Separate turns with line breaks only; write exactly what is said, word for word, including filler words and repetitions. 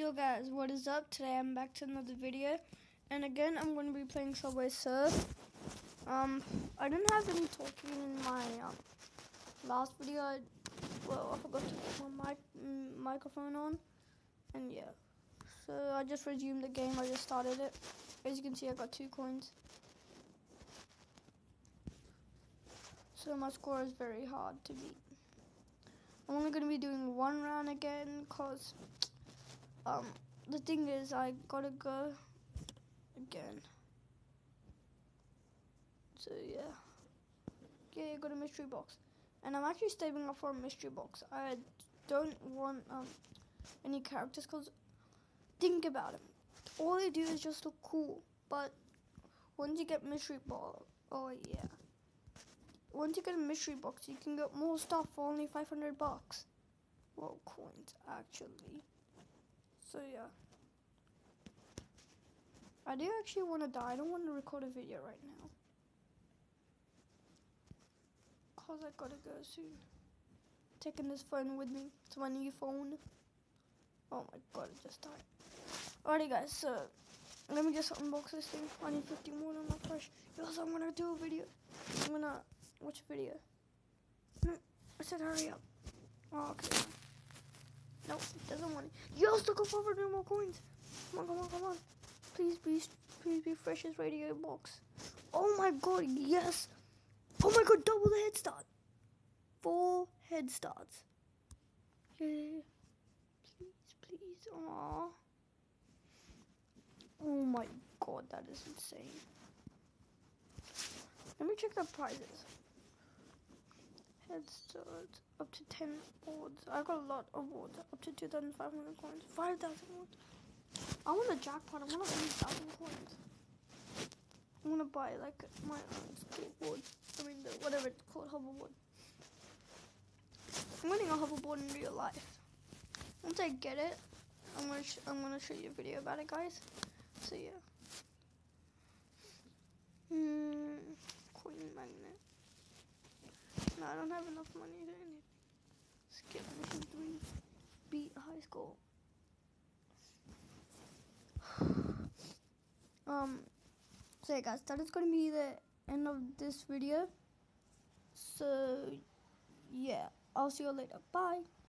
Yo guys, what is up? Today I'm back to another video, and again I'm going to be playing Subway Surf. Um, I didn't have any talking in my um, last video. I, well, I forgot to put my mic mm, microphone on, and yeah. So I just resumed the game. I just started it. As you can see, I got two coins. So my score is very hard to beat. I'm only going to be doing one round again, cause um. The thing is, I gotta go again. So yeah, yeah, I got a mystery box, and I'm actually saving up for a mystery box. I don't want um any characters, cause think about it. All they do is just look cool, but once you get mystery box, oh yeah, once you get a mystery box, you can get more stuff for only five hundred bucks. Well, coins actually. So yeah. I do actually want to die. I don't want to record a video right now, cause I gotta go soon. Taking this phone with me. It's my new phone. Oh my god, it just died. Alrighty guys, so let me just unbox this thing. I need fifty more on my fresh. Yes, I'm gonna do a video. I'm gonna watch a video. No, I said hurry up. Oh, okay. No, it doesn't want it. Yes, look up for no more coins. Come on, come on, come on. Please be, please be Fresh's radio box. Oh my god, yes. Oh my god, double the head start. Four head starts. Yeah. Please, please. Aww. Oh my god, that is insane. Let me check the prizes. Head start up to ten awards. I got a lot of awards. Up to two thousand five hundred coins. five thousand awards. I want a jackpot. I want to win one thousand coins. I want to buy like my own skateboard. I mean, the, whatever it's called, hoverboard. I'm winning a hoverboard in real life. Once I get it, I'm gonna sh I'm gonna show you a video about it, guys. So yeah. Hmm. Coin magnet. No, I don't have enough money to anything. Skip mission three. Beat high school. um. So yeah, guys, that is gonna be the end of this video. So yeah, I'll see you later. Bye.